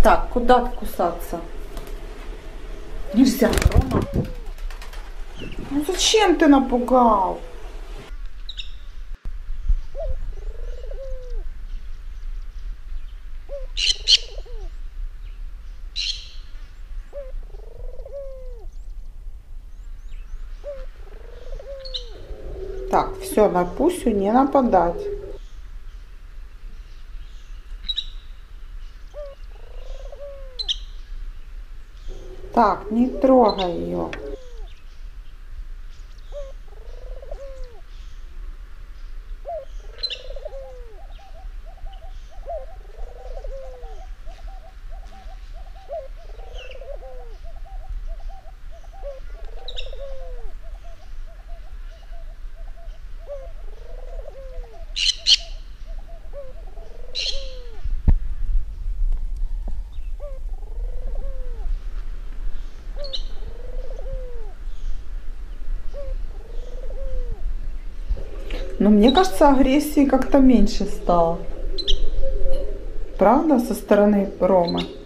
Так, куда кусаться? Нельзя, Рома. Ну зачем ты напугал? Так, все, на Пусю не нападать. Так, не трогай ее. Но мне кажется, агрессии как-то меньше стало. Правда, со стороны Ромы?